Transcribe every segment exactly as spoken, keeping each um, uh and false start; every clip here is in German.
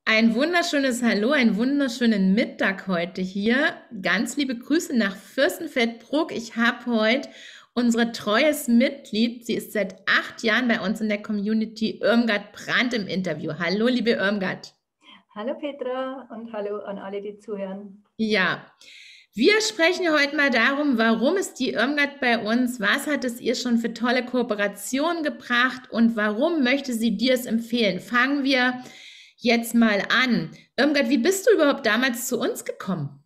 Ein wunderschönes Hallo, einen wunderschönen Mittag heute hier. Ganz liebe Grüße nach Fürstenfeldbruck. Ich habe heute unser treues Mitglied, sie ist seit acht Jahren bei uns in der Community, Irmgard Brandt im Interview. Hallo, liebe Irmgard. Hallo Petra und hallo an alle, die zuhören. Ja, wir sprechen heute mal darum, warum ist die Irmgard bei uns, was hat es ihr schon für tolle Kooperationen gebracht und warum möchte sie dir es empfehlen? Fangen wir jetzt mal an. Irmgard, wie bist du überhaupt damals zu uns gekommen?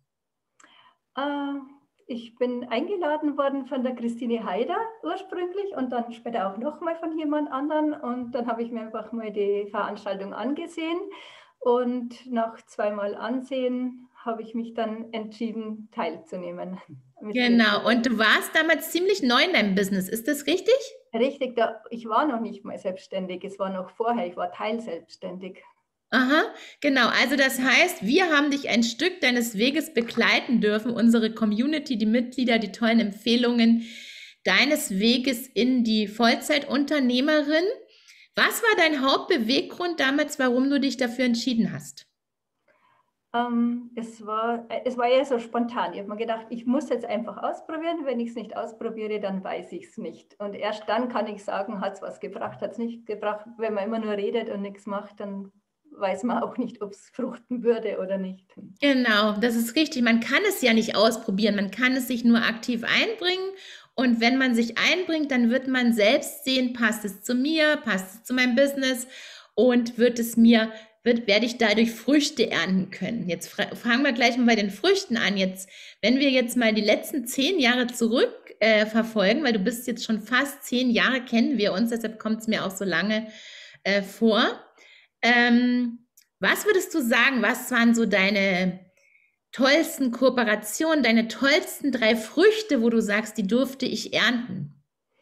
Äh, ich bin eingeladen worden von der Christine Haider ursprünglich und dann später auch nochmal von jemand anderen. Und dann habe ich mir einfach mal die Veranstaltung angesehen. Und nach zweimal Ansehen habe ich mich dann entschieden, teilzunehmen. Genau, und du warst damals ziemlich neu in deinem Business, ist das richtig? Richtig, da, ich war noch nicht mal selbstständig, es war noch vorher, ich war teilselbstständig. Aha, genau. Also das heißt, wir haben dich ein Stück deines Weges begleiten dürfen, unsere Community, die Mitglieder, die tollen Empfehlungen deines Weges in die Vollzeitunternehmerin. Was war dein Hauptbeweggrund damals, warum du dich dafür entschieden hast? Ähm, es war, es war eher so spontan. Ich habe mir gedacht, ich muss jetzt einfach ausprobieren. Wenn ich es nicht ausprobiere, dann weiß ich es nicht. Und erst dann kann ich sagen, hat es was gebracht, hat es nicht gebracht. Wenn man immer nur redet und nichts macht, dann weiß man auch nicht, ob es fruchten würde oder nicht. Genau, das ist richtig. Man kann es ja nicht ausprobieren, man kann es sich nur aktiv einbringen. Und wenn man sich einbringt, dann wird man selbst sehen, passt es zu mir, passt es zu meinem Business und wird es mir, wird, werde ich dadurch Früchte ernten können. Jetzt fra- fangen wir gleich mal bei den Früchten an. Jetzt, wenn wir jetzt mal die letzten zehn Jahre zurück äh, verfolgen, weil du bist jetzt schon fast zehn Jahre, kennen wir uns, deshalb kommt es mir auch so lange äh, vor. Ähm, Was würdest du sagen, was waren so deine tollsten Kooperationen, deine tollsten drei Früchte, wo du sagst, die durfte ich ernten?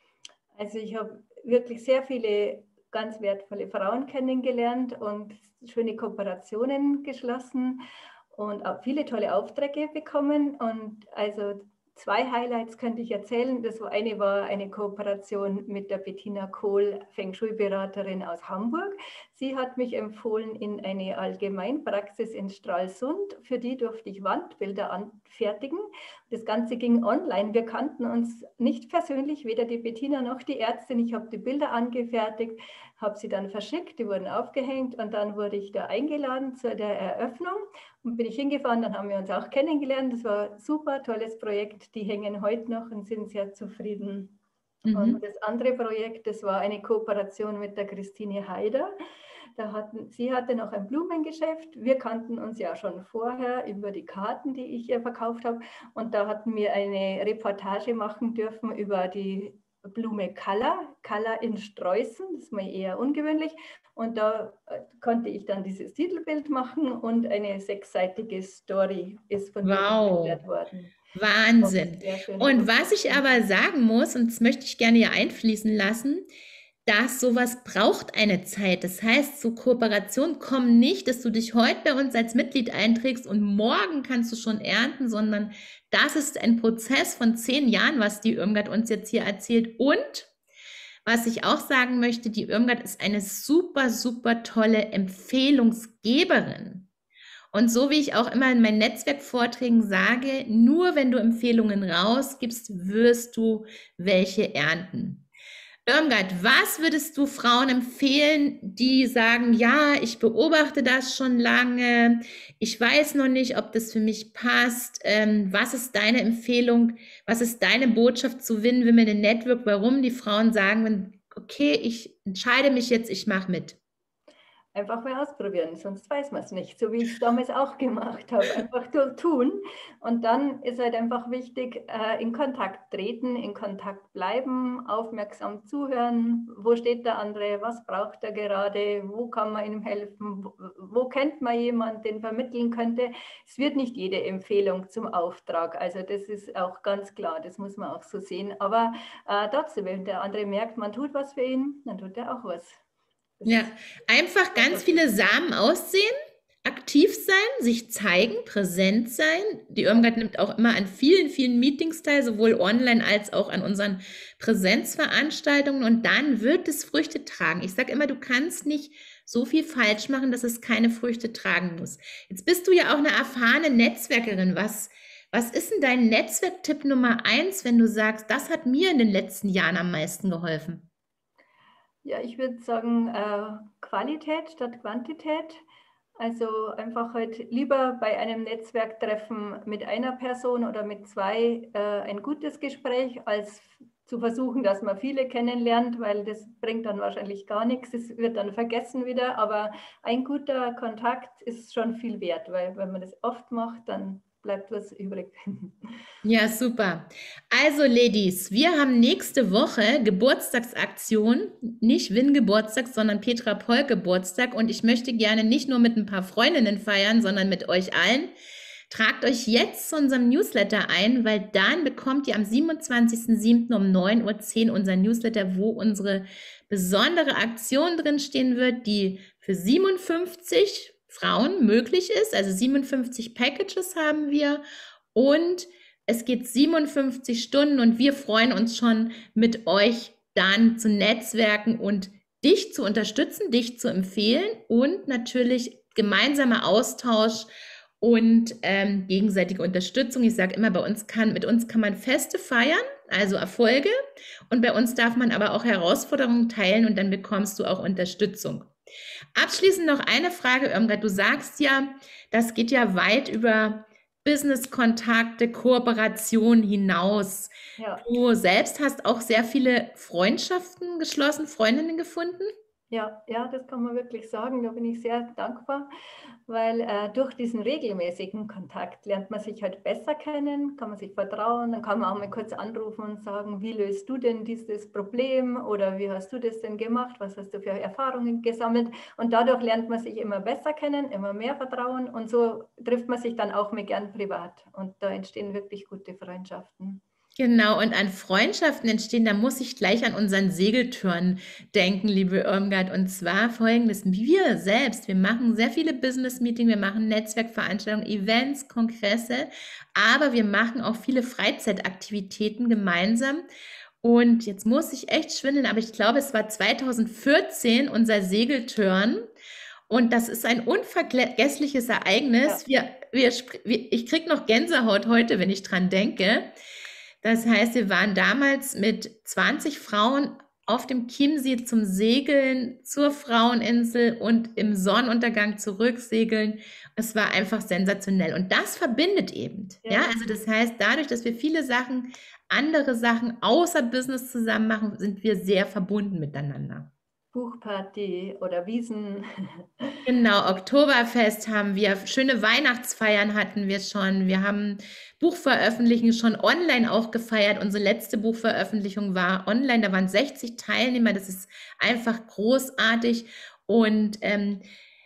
Also ich habe wirklich sehr viele ganz wertvolle Frauen kennengelernt und schöne Kooperationen geschlossen und auch viele tolle Aufträge bekommen. Und also zwei Highlights könnte ich erzählen. Das eine war eine Kooperation mit der Bettina Kohl, Feng Shui-Beraterin aus Hamburg. Sie hat mich empfohlen in eine Allgemeinpraxis in Stralsund. Für die durfte ich Wandbilder anfertigen. Das Ganze ging online. Wir kannten uns nicht persönlich, weder die Bettina noch die Ärztin. Ich habe die Bilder angefertigt, habe sie dann verschickt, die wurden aufgehängt und dann wurde ich da eingeladen zu der Eröffnung und bin ich hingefahren. Dann haben wir uns auch kennengelernt. Das war ein super tolles Projekt. Die hängen heute noch und sind sehr zufrieden. Und Mhm. das andere Projekt, das war eine Kooperation mit der Christine Haider. Da hatten, sie hatte noch ein Blumengeschäft. Wir kannten uns ja schon vorher über die Karten, die ich ihr verkauft habe. Und da hatten wir eine Reportage machen dürfen über die Blume Kalla, Kalla in Streußen, das ist mal eher ungewöhnlich. Und da äh, konnte ich dann dieses Titelbild machen und eine sechsseitige Story ist von mir Wow, geschildert worden. Das war Wahnsinn. sehr schön Und was ich fotografiert. aber sagen muss, und das möchte ich gerne hier einfließen lassen, dass sowas braucht eine Zeit. Das heißt, so Kooperationen kommen nicht, dass du dich heute bei uns als Mitglied einträgst und morgen kannst du schon ernten, sondern das ist ein Prozess von zehn Jahren, was die Irmgard uns jetzt hier erzählt. Und was ich auch sagen möchte, die Irmgard ist eine super, super tolle Empfehlungsgeberin. Und so wie ich auch immer in meinen Netzwerkvorträgen sage, nur wenn du Empfehlungen rausgibst, wirst du welche ernten. Irmgard, was würdest du Frauen empfehlen, die sagen, ja, ich beobachte das schon lange, ich weiß noch nicht, ob das für mich passt. Ähm, was ist deine Empfehlung? Was ist deine Botschaft zu Win Women in Network? Warum die Frauen sagen, okay, ich entscheide mich jetzt, ich mache mit. Einfach mal ausprobieren, sonst weiß man es nicht. So wie ich es damals auch gemacht habe. Einfach tun. Und dann ist halt einfach wichtig, äh, in Kontakt treten, in Kontakt bleiben, aufmerksam zuhören. Wo steht der andere? Was braucht er gerade? Wo kann man ihm helfen? Wo, wo kennt man jemanden, den vermitteln könnte? Es wird nicht jede Empfehlung zum Auftrag. Also das ist auch ganz klar. Das muss man auch so sehen. Aber äh, trotzdem, wenn der andere merkt, man tut was für ihn, dann tut er auch was. Das Ja, ist einfach ganz einfach so. viele Samen aussehen aktiv sein, sich zeigen, präsent sein. Die Irmgard nimmt auch immer an vielen, vielen Meetings teil, sowohl online als auch an unseren Präsenzveranstaltungen. Und dann wird es Früchte tragen. Ich sage immer, du kannst nicht so viel falsch machen, dass es keine Früchte tragen muss. Jetzt bist du ja auch eine erfahrene Netzwerkerin. Was, was ist denn dein Netzwerktipp Nummer eins, wenn du sagst, das hat mir in den letzten Jahren am meisten geholfen? Ja, ich würde sagen, äh, Qualität statt Quantität. Also einfach halt lieber bei einem Netzwerktreffen mit einer Person oder mit zwei äh, ein gutes Gespräch, als zu versuchen, dass man viele kennenlernt, weil das bringt dann wahrscheinlich gar nichts. Es wird dann vergessen wieder. Aber ein guter Kontakt ist schon viel wert, weil wenn man das oft macht, dann bleibt was übrig. Ja, super. Also, Ladies, wir haben nächste Woche Geburtstagsaktion, nicht Win-Geburtstag, sondern Petra Poll Geburtstag. Und ich möchte gerne nicht nur mit ein paar Freundinnen feiern, sondern mit euch allen. Tragt euch jetzt zu unserem Newsletter ein, weil dann bekommt ihr am siebenundzwanzigsten siebten um neun Uhr zehn unser Newsletter, wo unsere besondere Aktion drinstehen wird, die für siebenundfünfzig Frauen möglich ist. Also siebenundfünfzig Packages haben wir und es geht siebenundfünfzig Stunden und wir freuen uns schon, mit euch dann zu netzwerken und dich zu unterstützen, dich zu empfehlen und natürlich gemeinsamer Austausch und ähm, gegenseitige Unterstützung. Ich sage immer, bei uns kann, mit uns kann man Feste feiern, also Erfolge, und bei uns darf man aber auch Herausforderungen teilen und dann bekommst du auch Unterstützung. Abschließend noch eine Frage, Irmgard. Du sagst ja, das geht ja weit über Business-Kontakte, Kooperation hinaus. Ja. Du selbst hast auch sehr viele Freundschaften geschlossen, Freundinnen gefunden? Ja, ja, das kann man wirklich sagen. Da bin ich sehr dankbar, weil äh, durch diesen regelmäßigen Kontakt lernt man sich halt besser kennen, kann man sich vertrauen, dann kann man auch mal kurz anrufen und sagen, wie löst du denn dieses Problem oder wie hast du das denn gemacht, was hast du für Erfahrungen gesammelt, und dadurch lernt man sich immer besser kennen, immer mehr Vertrauen, und so trifft man sich dann auch mehr gern privat und da entstehen wirklich gute Freundschaften. Genau, und an Freundschaften entstehen, da muss ich gleich an unseren Segeltörn denken, liebe Irmgard. Und zwar folgendes: Wir selbst, wir machen sehr viele Business-Meetings, wir machen Netzwerkveranstaltungen, Events, Kongresse, aber wir machen auch viele Freizeitaktivitäten gemeinsam. Und jetzt muss ich echt schwindeln, aber ich glaube, es war zweitausendvierzehn unser Segeltörn. Und das ist ein unvergessliches Ereignis. Ja. Wir, wir, wir, ich kriege noch Gänsehaut heute, wenn ich dran denke. Das heißt, wir waren damals mit zwanzig Frauen auf dem Chiemsee zum Segeln zur Fraueninsel und im Sonnenuntergang zurücksegeln. Es war einfach sensationell. Und das verbindet eben. Ja. Ja, also das heißt, dadurch, dass wir viele Sachen, andere Sachen außer Business zusammen machen, sind wir sehr verbunden miteinander. Buchparty oder Wiesen. Genau, Oktoberfest haben wir, schöne Weihnachtsfeiern hatten wir schon. Wir haben Buchveröffentlichungen schon online auch gefeiert. Unsere letzte Buchveröffentlichung war online, da waren sechzig Teilnehmer. Das ist einfach großartig. Und ähm,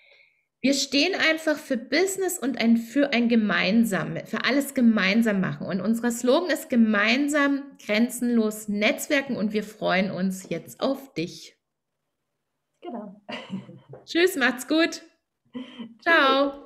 wir stehen einfach für Business und ein, für ein gemeinsam, für alles gemeinsam machen. Und unser Slogan ist gemeinsam, grenzenlos netzwerken, und wir freuen uns jetzt auf dich. Genau. Tschüss, macht's gut. Ciao.